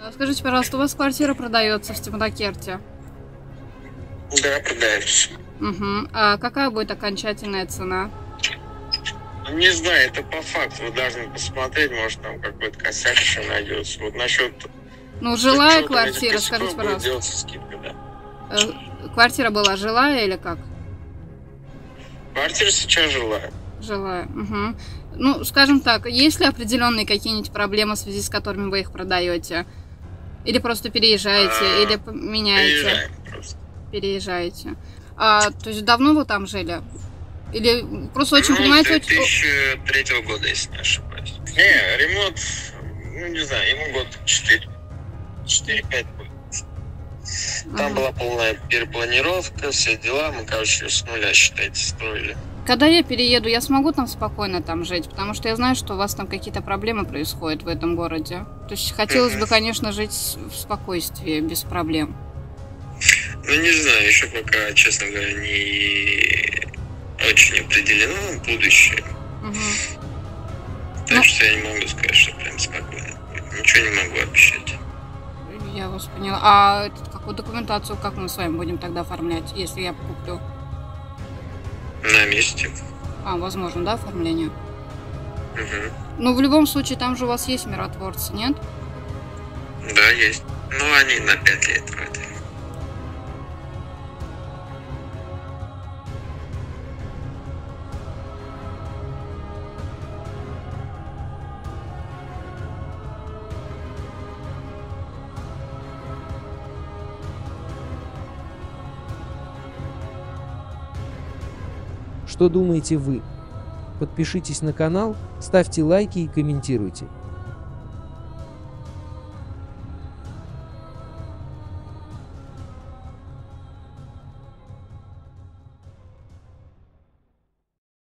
Скажите, пожалуйста, у вас квартира продается в Степанакерте? Да, продается. Угу. А какая будет окончательная цена? Не знаю, это по факту. Вы должны посмотреть, может там какой-то косяк еще найдется. Вот насчет... Ну, жилая квартира, скажите, пожалуйста. Делается скидка, да. Квартира была жилая или как? Квартира сейчас жилая. Жилая, угу. Ну, скажем так, есть ли определенные какие-нибудь проблемы, в связи с которыми вы их продаете? Или просто переезжаете, или меняете? Переезжаем просто. Переезжаете. То есть давно вы там жили? Или просто очень, понимаете... С 2003 года, если не ошибаюсь. Не, ремонт, ну не знаю, ему год 4-5 будет. Там была полная перепланировка, все дела, мы, короче, с нуля, считайте, строили. Когда я перееду, я смогу там спокойно там жить? Потому что я знаю, что у вас там какие-то проблемы происходят в этом городе. То есть хотелось бы, конечно, жить в спокойствии, без проблем. Ну, не знаю, еще пока, честно говоря, не очень определено будущее. Так что я не могу сказать, что прям спокойно будет. Ничего не могу обещать. Я вас поняла. А какую документацию, как мы с вами будем тогда оформлять, если я куплю? На месте. Возможно, да, оформление? Угу. Ну, в любом случае, там же у вас есть миротворцы, нет? Да, есть. Ну, они на 5 лет вроде. Что думаете вы? Подпишитесь на канал, ставьте лайки и комментируйте.